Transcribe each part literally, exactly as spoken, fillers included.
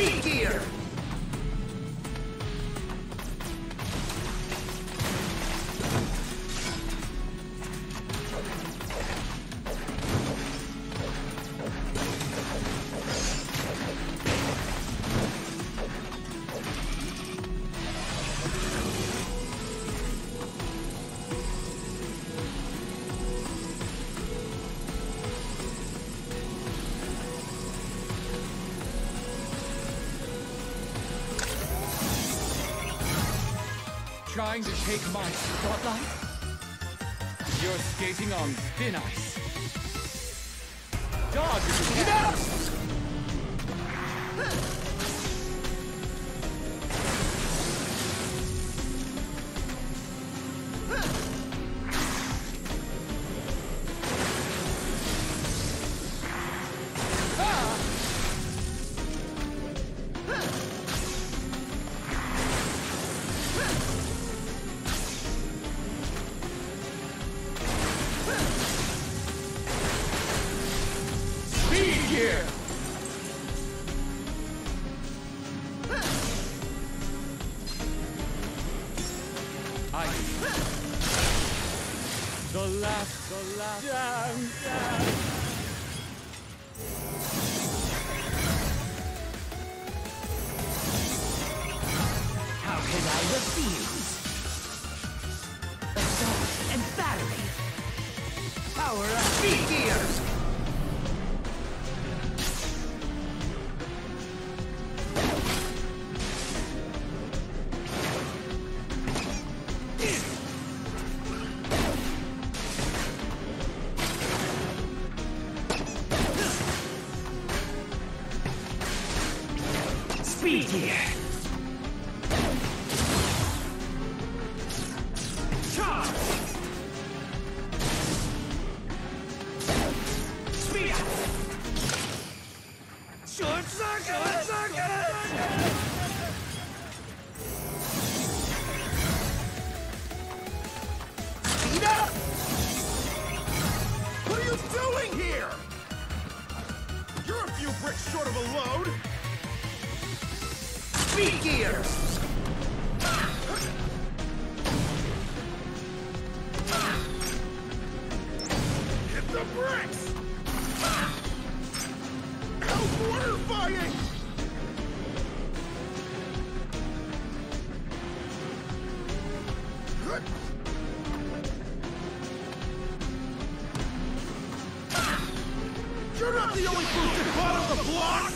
SpeedGear! Trying to take my spotlight? You're skating on thin ice. Dodge if you can. SpeedGear! I... The last, the last... Jam, jam. How can I refuse? Assault and battery! Power up! SpeedGear! SpeedGear! Charge! Speed up! Short circuit! Short circuit! Speed up! What are you doing here? You're a few bricks short of a load. SpeedGear! Hit the bricks! How's water fighting? You're not the only boosted part of the block!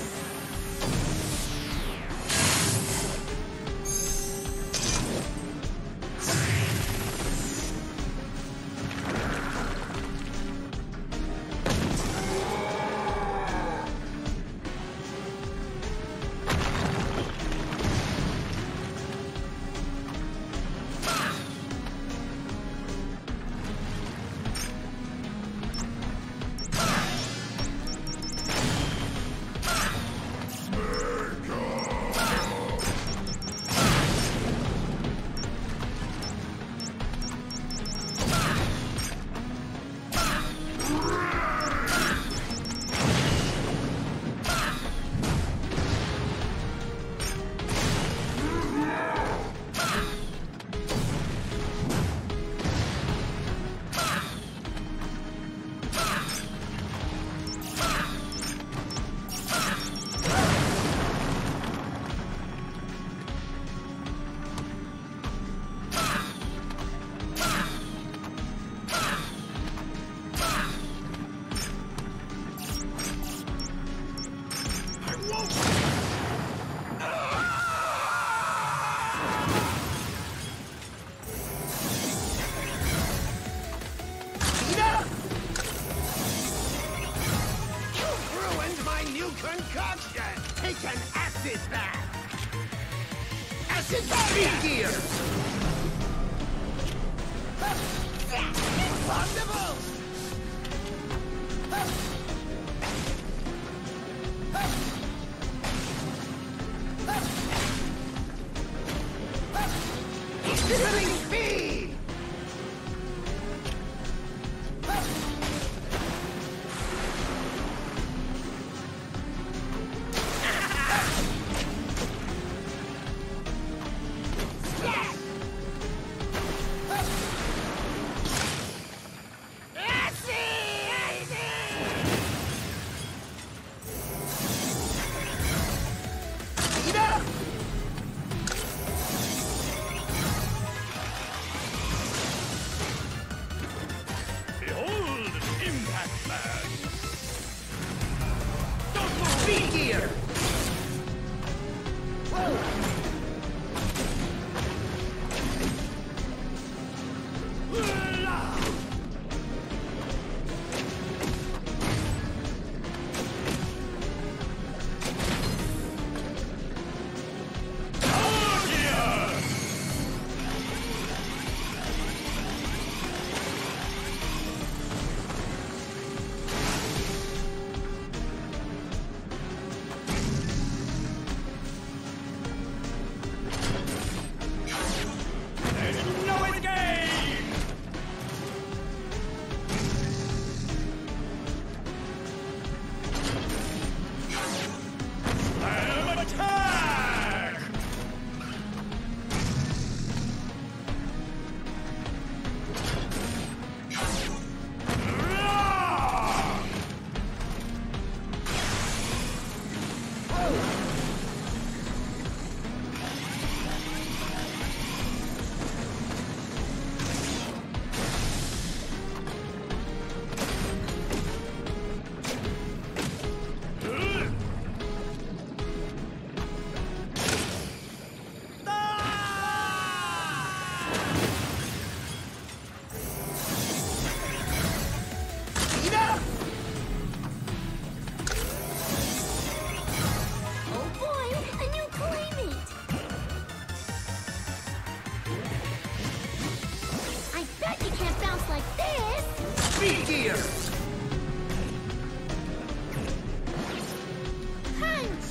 Concoction! Take an acid bath! Acid bath! SpeedGear! Impossible! Exhibiting speed! SpeedGear. Punch!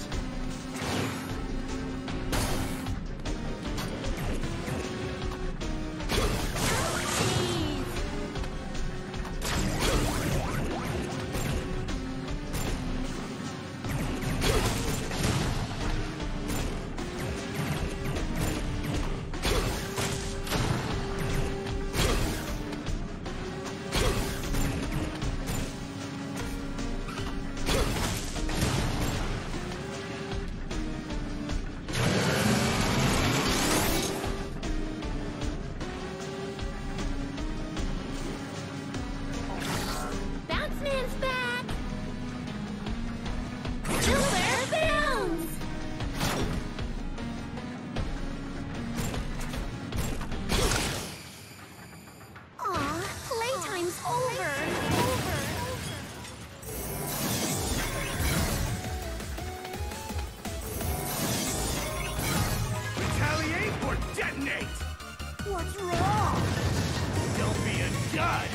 What's wrong? Don't be a dud.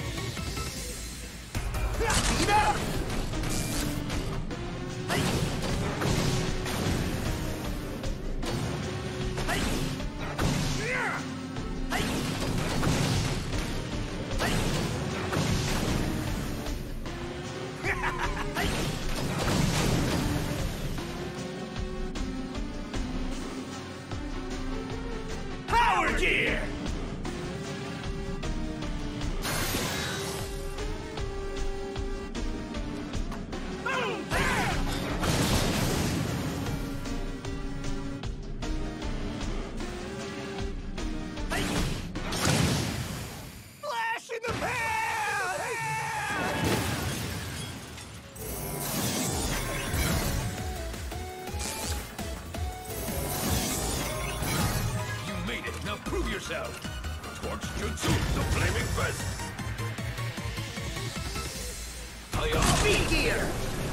Beat up! PowerGear. Flash in the pan! You made it. Now prove yourself. Torch Jutsu, the flaming fist. Hiya! SpeedGear.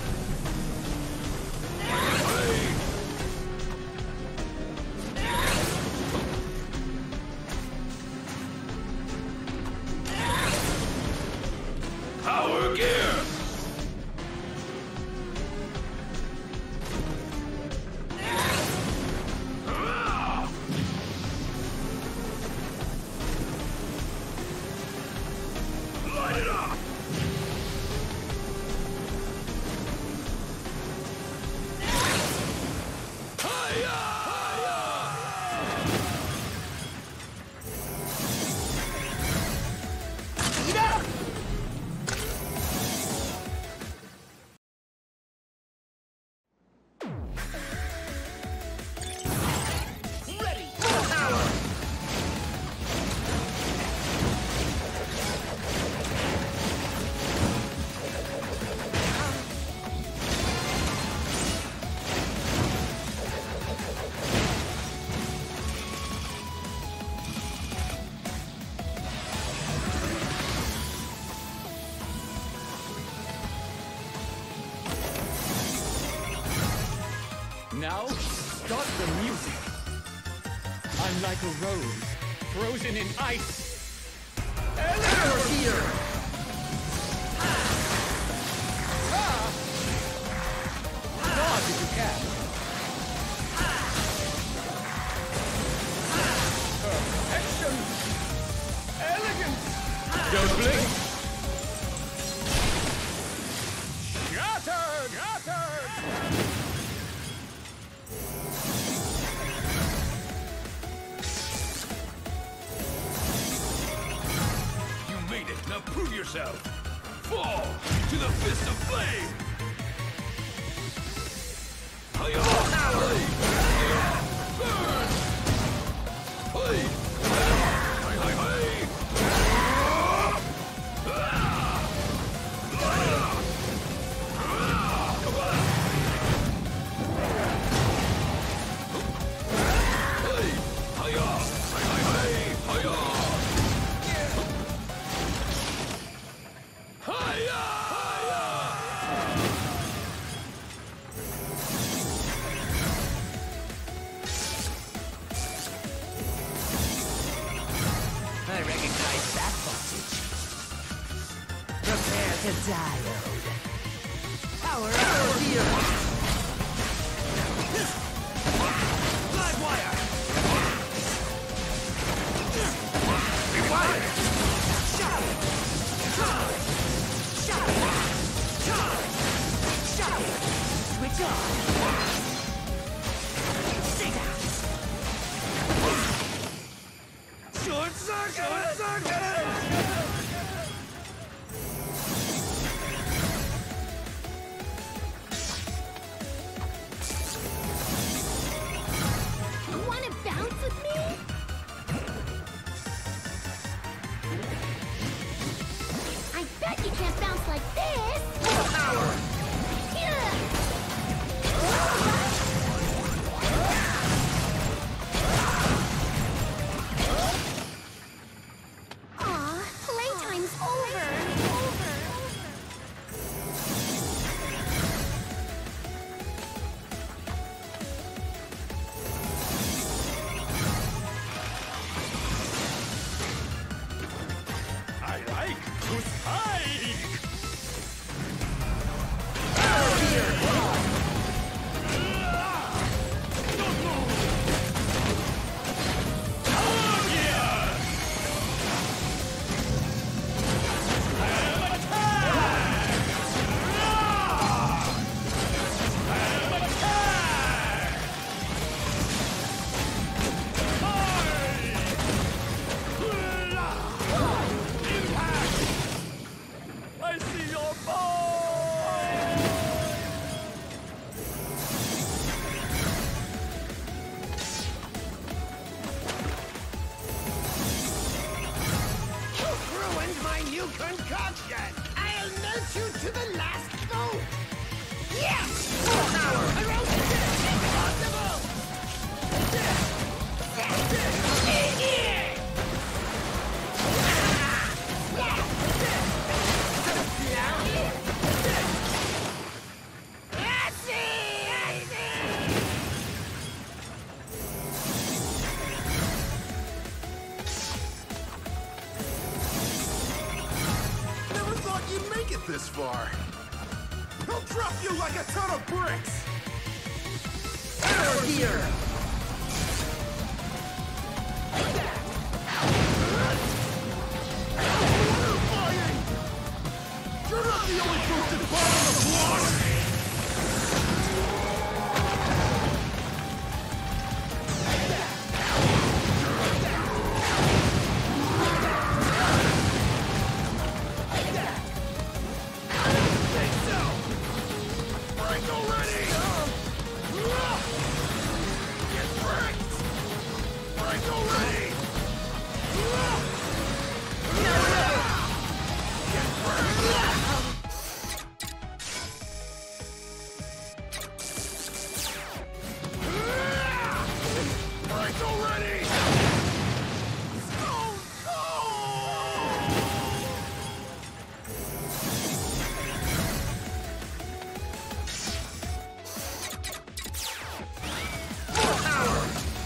PowerGear. Light it up! Beat up! Ready! Full power! Now, start the music. I'm like a rose, frozen in ice. PowerGear. Dodge if you can. Perfection. Elegance. Don't blink. Shattered. Shattered. You made it. Now prove yourself. Fall to the fist of flame. Hiya! Burn! Hey! Hey, hey, hey! Ah! Light it up! Ah! Come on! Hey! Hiya! Hey, hey, hey! Hiya! Hiya! I recognize that voltage. The like a diode. Power PowerGear. Live wire! Rewind! Shot! Shot! Shot! Shot! Shot! Switch on. Sing out. Short circuit! Short circuit! Wanna bounce with me? I bet you can't bounce like this! Power! Aw, playtime's over! Over! I like to spike! I see your ball! You ruined my new concoction! I'll melt you to the last bone! Yes! Full power! I rolled it! Impossible! Never thought you'd make it this far. He'll drop you like a ton of bricks! PowerGear! You're not the only boosted ball on the block! Think so! Break already! Get bricked! Break already! Get bricked! Break already! Stone cold! Full power!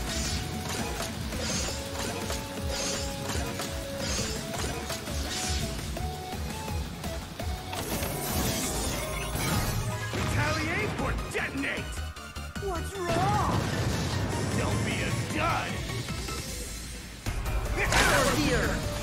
Retaliate or detonate! What's wrong? Don't be a dud! PowerGear!